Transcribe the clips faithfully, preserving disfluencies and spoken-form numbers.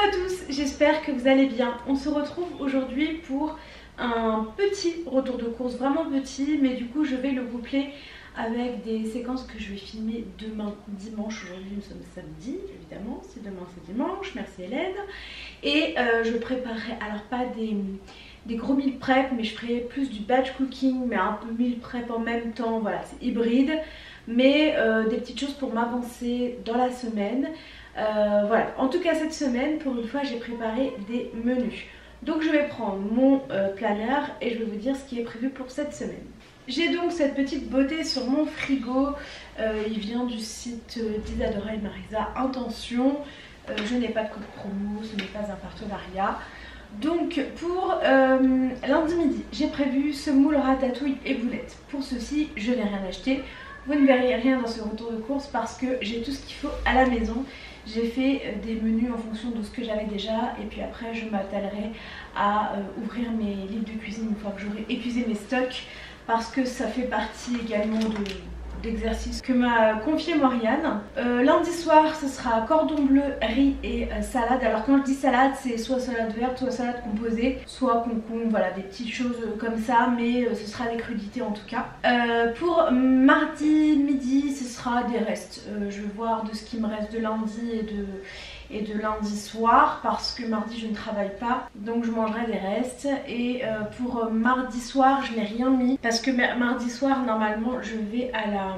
à tous, j'espère que vous allez bien. On se retrouve aujourd'hui pour un petit retour de course, vraiment petit, mais du coup je vais le coupler avec des séquences que je vais filmer demain dimanche. Aujourd'hui nous sommes samedi, évidemment, si demain c'est dimanche, merci Hélène. Et euh, je préparerai, alors pas des, des gros meal prep, mais je ferai plus du batch cooking, mais un peu meal prep en même temps, voilà, c'est hybride. Mais euh, des petites choses pour m'avancer dans la semaine. Euh, voilà, en tout cas cette semaine, pour une fois, j'ai préparé des menus. Donc je vais prendre mon euh, planeur et je vais vous dire ce qui est prévu pour cette semaine. J'ai donc cette petite beauté sur mon frigo. Euh, il vient du site euh, d'Isadora et Marisa, Intention. Euh, je n'ai pas de code promo, ce n'est pas un partenariat. Donc pour euh, lundi midi, j'ai prévu semoule, ratatouille et boulettes. Pour ceci, je n'ai rien acheté. Vous ne verrez rien dans ce retour de course parce que j'ai tout ce qu'il faut à la maison. J'ai fait des menus en fonction de ce que j'avais déjà et puis après je m'attellerai à euh, ouvrir mes livres de cuisine une fois que j'aurai épuisé mes stocks parce que ça fait partie également de... d'exercice que m'a confié Morgane. Euh, lundi soir ce sera cordon bleu, riz et euh, salade. Alors quand je dis salade c'est soit salade verte, soit salade composée, soit concombre, voilà des petites choses comme ça, mais euh, ce sera des crudités en tout cas. Euh, pour mardi midi ce sera des restes. Euh, je vais voir de ce qui me reste de lundi et de... et de lundi soir parce que mardi je ne travaille pas donc je mangerai des restes. Et euh, pour euh, mardi soir je n'ai rien mis parce que mardi soir normalement je vais à la,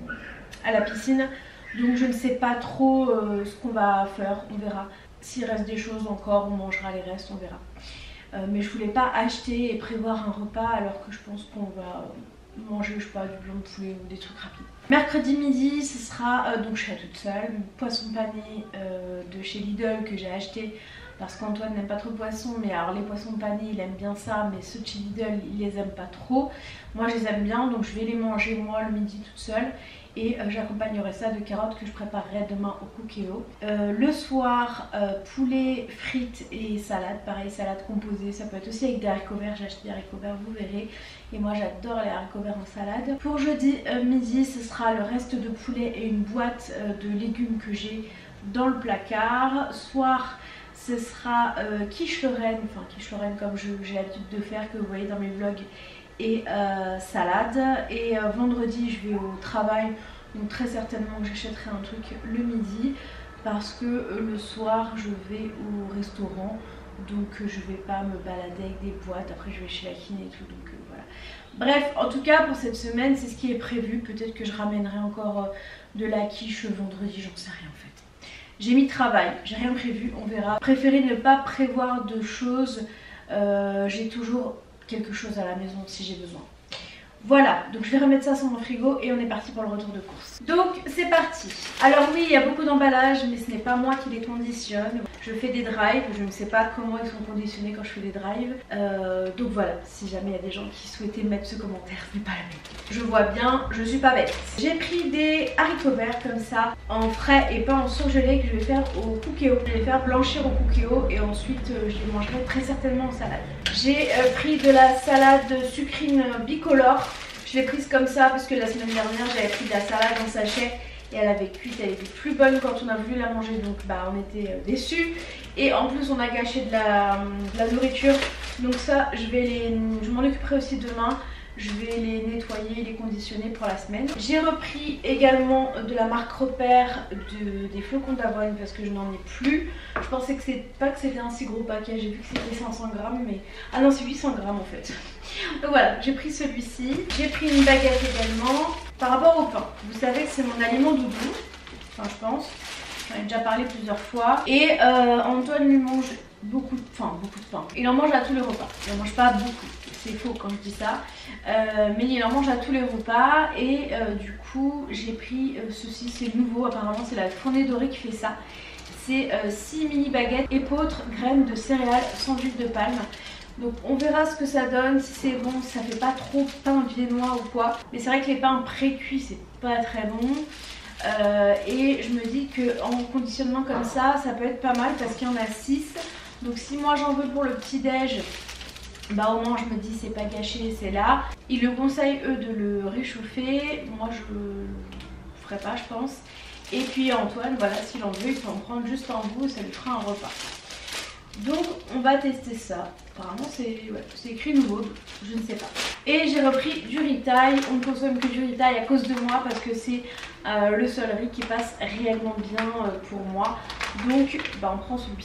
à la piscine donc je ne sais pas trop euh, ce qu'on va faire, on verra. S'il reste des choses encore on mangera les restes, on verra. Euh, mais je voulais pas acheter et prévoir un repas alors que je pense qu'on va manger, je sais pas, du blanc de poulet ou des trucs rapides. Mercredi midi ce sera, euh, donc je serai toute seule, poisson pané euh, de chez Lidl que j'ai acheté parce qu'Antoine n'aime pas trop le poisson, mais alors les poissons panés il aime bien ça, mais ceux de chez Lidl il les aime pas trop. Moi je les aime bien donc je vais les manger moi le midi toute seule et euh, j'accompagnerai ça de carottes que je préparerai demain au Cookéo. Euh, le soir euh, poulet, frites et salade, pareil salade composée, ça peut être aussi avec des haricots verts, j'ai acheté des haricots verts vous verrez et moi j'adore les haricots verts en salade. Pour jeudi euh, midi ce sera le reste de poulet et une boîte euh, de légumes que j'ai dans le placard. Soir ce sera euh, quiche Lorraine, enfin quiche Lorraine comme j'ai l'habitude de faire que vous voyez dans mes vlogs et euh, salade. Et euh, vendredi je vais au travail donc très certainement que j'achèterai un truc le midi parce que euh, le soir je vais au restaurant donc euh, je vais pas me balader avec des boîtes, après je vais chez la kiné et tout donc euh, voilà. Bref, en tout cas pour cette semaine c'est ce qui est prévu. Peut-être que je ramènerai encore euh, de la quiche vendredi, j'en sais rien en fait. J'ai mis travail, j'ai rien prévu, on verra. Préférez ne pas prévoir de choses, euh, j'ai toujours quelque chose à la maison si j'ai besoin. Voilà, donc je vais remettre ça sur mon frigo et on est parti pour le retour de course. Donc c'est parti. Alors oui, il y a beaucoup d'emballages mais ce n'est pas moi qui les conditionne. Je fais des drives, je ne sais pas comment ils sont conditionnés quand je fais des drives. Euh, donc voilà, si jamais il y a des gens qui souhaitaient mettre ce commentaire, ce n'est pas la même. Je vois bien, je suis pas bête. J'ai pris des haricots verts comme ça, en frais et pas en surgelé que je vais faire au Cookéo. Je vais les faire blanchir au Cookéo et ensuite euh, je les mangerai très certainement en salade. J'ai euh, pris de la salade sucrine bicolore. Je l'ai prise comme ça parce que la semaine dernière j'avais pris de la salade en sachet et elle avait cuit, elle était plus bonne quand on a voulu la manger donc bah on était euh, déçus. Et en plus on a gâché de la, de la nourriture donc ça je vais les, je m'en occuperai aussi demain. Je vais les nettoyer, les conditionner pour la semaine. J'ai repris également de la marque Repère de, des flocons d'avoine parce que je n'en ai plus. Je pensais que c'est pas que c'était un si gros paquet, j'ai vu que c'était cinq cents grammes mais... Ah non c'est huit cents grammes en fait. Donc voilà, j'ai pris celui-ci. J'ai pris une baguette également. Par rapport au pain, vous savez que c'est mon aliment doudou, enfin je pense. J'en ai déjà parlé plusieurs fois. Et euh, Antoine lui mange beaucoup de, enfin, beaucoup de pain. Il en mange à tous les repas, il en mange pas beaucoup. C'est faux quand je dis ça, euh, mais il en mange à tous les repas et euh, du coup j'ai pris euh, ceci, c'est nouveau apparemment, c'est la Fournée Dorée qui fait ça. C'est euh, six mini baguettes épeautres, graines de céréales sans huile de palme. Donc on verra ce que ça donne, si c'est bon, si ça fait pas trop pain viennois ou quoi. Mais c'est vrai que les pains pré-cuits c'est pas très bon. Euh, et je me dis qu'en conditionnement comme ça, ça peut être pas mal parce qu'il y en a six. Donc si moi j'en veux pour le petit déj, bah au moins je me dis c'est pas gâché, c'est là. Ils le conseillent eux de le réchauffer, moi je le ferai pas je pense. Et puis Antoine, voilà, s'il en veut, il peut en prendre juste un bout, ça lui fera un repas. Donc on va tester ça. Apparemment c'est ouais, écrit nouveau, je ne sais pas. Et j'ai repris du Ritail. On ne consomme que du Ritail à cause de moi parce que c'est euh, le seul riz qui passe réellement bien euh, pour moi. Donc bah, on prend celui-ci.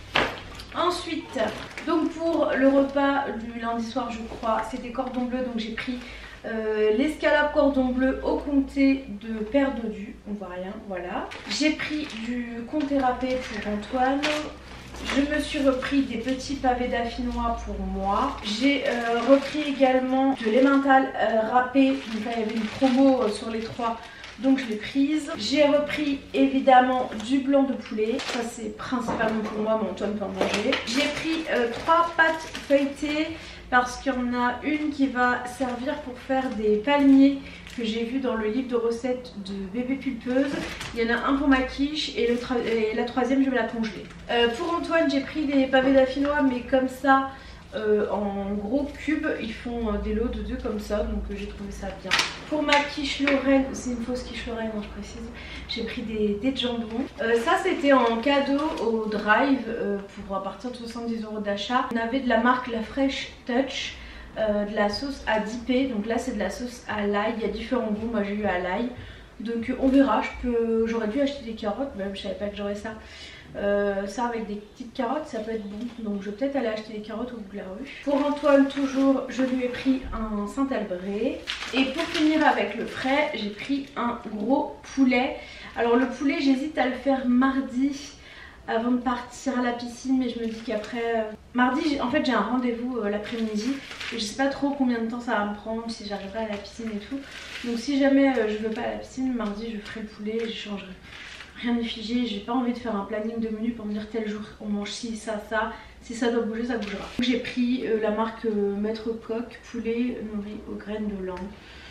Ensuite, donc pour le repas du lundi soir je crois, c'était cordon bleu, donc j'ai pris euh, l'escalope cordon bleu au comté de Père Dodu, on voit rien, voilà. J'ai pris du comté râpé pour Antoine. Je me suis repris des petits pavés d'affinois pour moi. J'ai euh, repris également de l'emmental euh, râpé, donc là il y avait une promo euh, sur les trois. Donc je l'ai prise. J'ai repris évidemment du blanc de poulet. Ça c'est principalement pour moi, mais Antoine peut en manger. J'ai pris euh, trois pâtes feuilletées parce qu'il y en a une qui va servir pour faire des palmiers que j'ai vu dans le livre de recettes de bébé pulpeuse. Il y en a un pour ma quiche et, le et la troisième je vais la congeler. Euh, pour Antoine j'ai pris des pavés d'affinois mais comme ça. Euh, en gros cubes, ils font euh, des lots de deux comme ça, donc euh, j'ai trouvé ça bien. Pour ma quiche Lorraine, c'est une fausse quiche Lorraine, hein, je précise, j'ai pris des dés de jambon. Euh, ça c'était en cadeau au Drive euh, pour à partir de soixante-dix euros d'achat. On avait de la marque La Fresh Touch, euh, de la sauce à dipper, donc là c'est de la sauce à l'ail, il y a différents goûts, moi j'ai eu à l'ail. Donc euh, on verra, j'aurais dû acheter des carottes, même je savais pas que j'aurais ça. Euh, ça avec des petites carottes ça peut être bon, donc je vais peut-être aller acheter des carottes au bout de la rue. Pour Antoine toujours je lui ai pris un Saint-Albré. Et pour finir avec le frais j'ai pris un gros poulet. Alors le poulet j'hésite à le faire mardi avant de partir à la piscine, mais je me dis qu'après euh... mardi en fait j'ai un rendez-vous euh, l'après-midi et je sais pas trop combien de temps ça va me prendre, si j'arriverai à la piscine et tout. Donc si jamais euh, je veux pas à la piscine, mardi je ferai le poulet et je changerai. Rien n'est figé, j'ai pas envie de faire un planning de menu pour me dire tel jour on mange ci, ça, ça. Si ça doit bouger, ça bougera. J'ai pris euh, la marque euh, Maître Coq, poulet nourri aux graines de lin.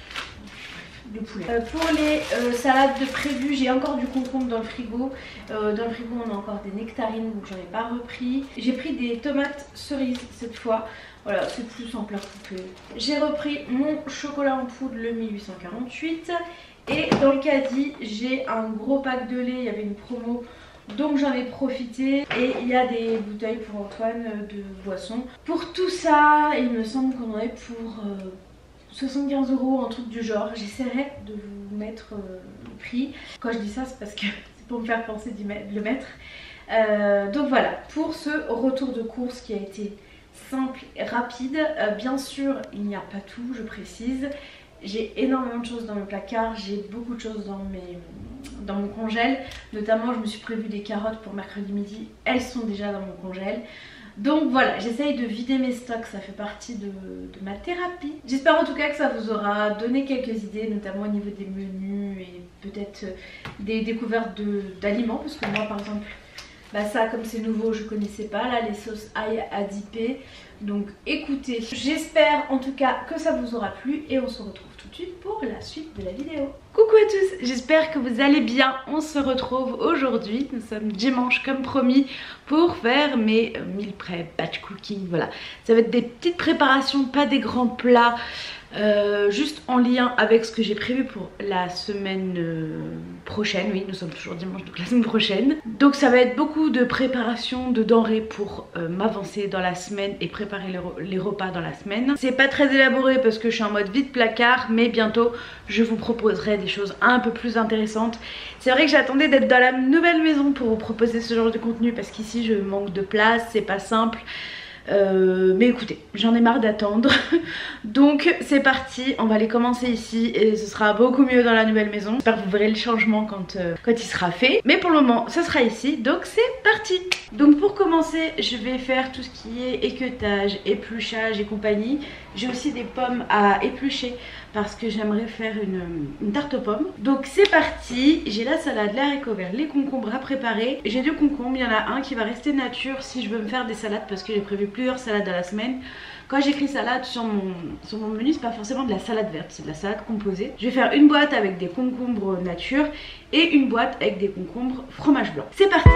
Le poulet. Euh, pour les euh, salades de prévues, j'ai encore du concombre dans le frigo. Euh, dans le frigo, on a encore des nectarines, donc j'en ai pas repris. J'ai pris des tomates cerises cette fois. Voilà, c'est plus simple à couper. J'ai repris mon chocolat en poudre, le mille huit cent quarante-huit. Et dans le caddie, j'ai un gros pack de lait, il y avait une promo, donc j'en ai profité. Et il y a des bouteilles pour Antoine de boisson. Pour tout ça, il me semble qu'on en est pour euh, soixante-quinze euros, un truc du genre. J'essaierai de vous mettre euh, le prix. Quand je dis ça, c'est parce que c'est pour me faire penser de le mettre. Euh, donc voilà, pour ce retour de course qui a été simple et rapide. Euh, bien sûr, il n'y a pas tout, je précise. J'ai énormément de choses dans mon placard, j'ai beaucoup de choses dans, mes, dans mon congèle. Notamment, je me suis prévu des carottes pour mercredi midi, elles sont déjà dans mon congèle. Donc voilà, j'essaye de vider mes stocks, ça fait partie de, de ma thérapie. J'espère en tout cas que ça vous aura donné quelques idées, notamment au niveau des menus et peut-être des découvertes d'aliments. Parce que moi par exemple, bah ça comme c'est nouveau je connaissais pas, là les sauces ail à dipper. Donc écoutez, j'espère en tout cas que ça vous aura plu et on se retrouve tout de suite pour la suite de la vidéo. Coucou à tous, j'espère que vous allez bien. On se retrouve aujourd'hui, nous sommes dimanche comme promis pour faire mes meal prep, batch cooking, voilà. Ça va être des petites préparations, pas des grands plats. Euh, juste en lien avec ce que j'ai prévu pour la semaine euh, prochaine. Oui, nous sommes toujours dimanche, donc la semaine prochaine. Donc ça va être beaucoup de préparation de denrées pour euh, m'avancer dans la semaine et préparer les, re les repas dans la semaine. C'est pas très élaboré parce que je suis en mode vide placard, mais bientôt je vous proposerai des choses un peu plus intéressantes. C'est vrai que j'attendais d'être dans la nouvelle maison pour vous proposer ce genre de contenu parce qu'ici je manque de place, c'est pas simple. Euh, mais écoutez, j'en ai marre d'attendre. Donc c'est parti, on va aller commencer ici et ce sera beaucoup mieux dans la nouvelle maison. J'espère que vous verrez le changement quand, euh, quand il sera fait. Mais pour le moment, ce sera ici, donc c'est parti. Donc pour commencer, je vais faire tout ce qui est équeutage, épluchage et compagnie. J'ai aussi des pommes à éplucher parce que j'aimerais faire une, une tarte aux pommes. Donc c'est parti, j'ai la salade, les haricots verts, les concombres à préparer. J'ai deux concombres, il y en a un qui va rester nature si je veux me faire des salades parce que j'ai prévu plusieurs salades à la semaine. Quand j'écris salade sur mon, sur mon menu, c'est pas forcément de la salade verte, c'est de la salade composée. Je vais faire une boîte avec des concombres nature et une boîte avec des concombres fromage blanc. C'est parti!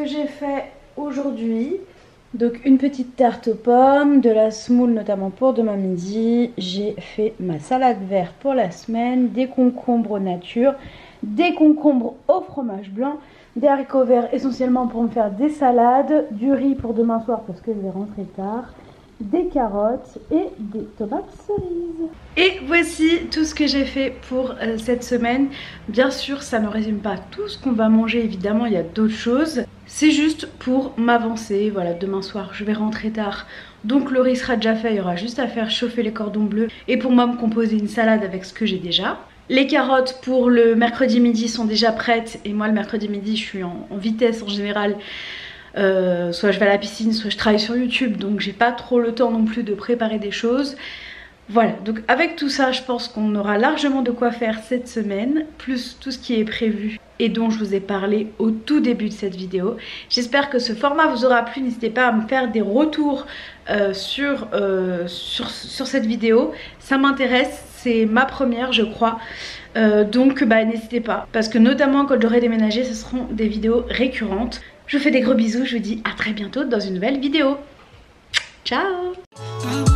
que j'ai fait aujourd'hui. Donc une petite tarte aux pommes, de la semoule notamment pour demain midi. J'ai fait ma salade verte pour la semaine, des concombres nature, des concombres au fromage blanc, des haricots verts essentiellement pour me faire des salades, du riz pour demain soir parce que je vais rentrer tard, des carottes et des tomates cerises. Et voici tout ce que j'ai fait pour euh, cette semaine. Bien sûr, ça ne résume pas tout ce qu'on va manger, évidemment, il y a d'autres choses. C'est juste pour m'avancer. Voilà, demain soir, je vais rentrer tard. Donc le riz sera déjà fait, il y aura juste à faire chauffer les cordons bleus. Et pour moi, me composer une salade avec ce que j'ai déjà. Les carottes pour le mercredi midi sont déjà prêtes. Et moi, le mercredi midi, je suis en, en vitesse en général. Euh, soit je vais à la piscine, soit je travaille sur YouTube, donc j'ai pas trop le temps non plus de préparer des choses. Voilà, donc avec tout ça, je pense qu'on aura largement de quoi faire cette semaine, plus tout ce qui est prévu et dont je vous ai parlé au tout début de cette vidéo. J'espère que ce format vous aura plu, n'hésitez pas à me faire des retours euh, sur, euh, sur, sur cette vidéo. Ça m'intéresse, c'est ma première je crois. Euh, donc bah, n'hésitez pas, parce que notamment quand j'aurai déménagé, ce seront des vidéos récurrentes. Je vous fais des gros bisous, je vous dis à très bientôt dans une nouvelle vidéo. Ciao!